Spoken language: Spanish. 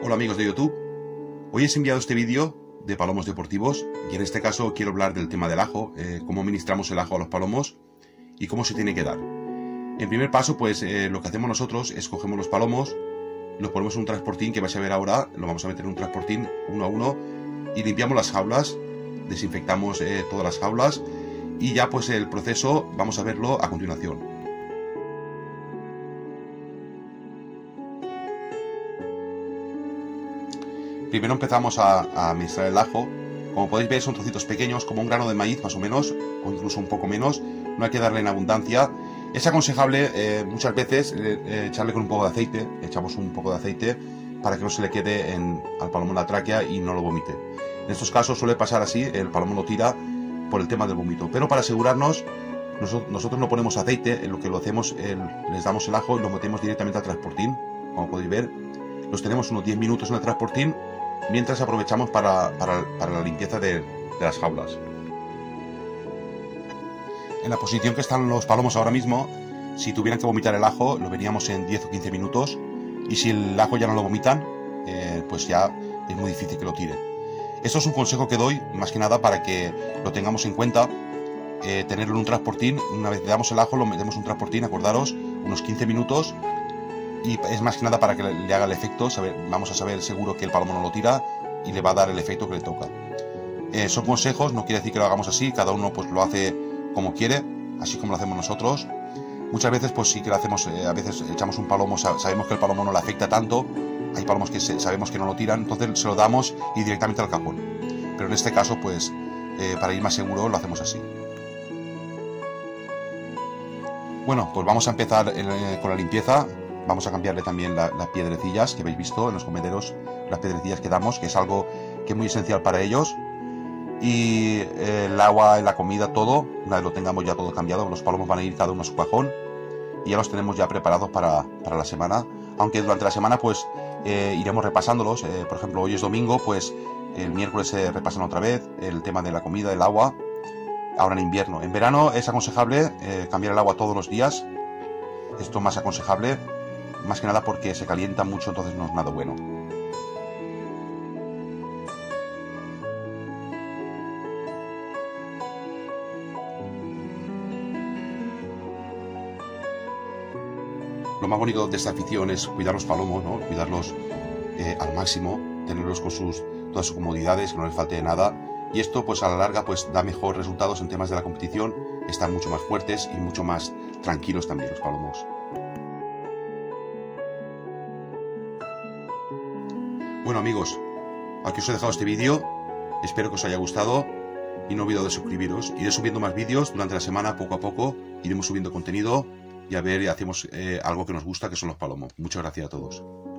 Hola amigos de YouTube, hoy os he enviado este vídeo de palomos deportivos y en este caso quiero hablar del tema del ajo, cómo ministramos el ajo a los palomos y cómo se tiene que dar. En primer paso, pues lo que hacemos nosotros es cogemos los palomos, los ponemos en un transportín que vais a ver ahora, lo vamos a meter en un transportín uno a uno y limpiamos las jaulas, desinfectamos todas las jaulas y ya pues el proceso vamos a verlo a continuación. Primero empezamos a administrar el ajo. Como podéis ver, son trocitos pequeños, como un grano de maíz más o menos, o incluso un poco menos. No hay que darle en abundancia. Es aconsejable muchas veces echarle con un poco de aceite. Echamos un poco de aceite para que no se le quede al palomo en la tráquea y no lo vomite. En estos casos suele pasar así, el palomo lo tira por el tema del vómito. Pero para asegurarnos, nosotros no ponemos aceite, en lo que lo hacemos, les damos el ajo y lo metemos directamente al transportín. Como podéis ver, los tenemos unos 10 minutos en el transportín, mientras aprovechamos para la limpieza de las jaulas. En la posición que están los palomos ahora mismo, si tuvieran que vomitar el ajo, lo veríamos en 10 o 15 minutos, y si el ajo ya no lo vomitan, pues ya es muy difícil que lo tiren. Esto es un consejo que doy, más que nada para que lo tengamos en cuenta, tenerlo en un transportín. Una vez le damos el ajo, lo metemos en un transportín, acordaros, unos 15 minutos, y es más que nada para que le haga el efecto. Vamos a saber seguro que el palomo no lo tira y le va a dar el efecto que le toca. Son consejos, no quiere decir que lo hagamos así, cada uno pues lo hace como quiere, así como lo hacemos nosotros. Muchas veces pues sí que lo hacemos, a veces echamos un palomo, sabemos que el palomo no le afecta tanto, hay palomos que sabemos que no lo tiran, entonces se lo damos y directamente al cajón. Pero en este caso pues para ir más seguro lo hacemos así. Bueno, pues vamos a empezar con la limpieza. Vamos a cambiarle también las piedrecillas que habéis visto en los comederos, las piedrecillas que damos, que es algo que es muy esencial para ellos. Y el agua, la comida, todo, una vez lo tengamos ya todo cambiado, los palomos van a ir cada uno a su cajón y ya los tenemos ya preparados para la semana. Aunque durante la semana pues iremos repasándolos. Por ejemplo, hoy es domingo, pues el miércoles se repasan otra vez el tema de la comida, el agua. Ahora en invierno. En verano es aconsejable cambiar el agua todos los días. Esto es más aconsejable, más que nada porque se calienta mucho, entonces no es nada bueno. Lo más bonito de esta afición es cuidar los palomos, ¿no? Cuidarlos al máximo, tenerlos con todas sus comodidades, que no les falte de nada. Y esto pues a la larga pues da mejores resultados en temas de la competición, están mucho más fuertes y mucho más tranquilos también los palomos. Bueno amigos, aquí os he dejado este vídeo, espero que os haya gustado y no olvidéis de suscribiros. Iré subiendo más vídeos durante la semana, poco a poco, iremos subiendo contenido y a ver, hacemos algo que nos gusta, que son los palomos. Muchas gracias a todos.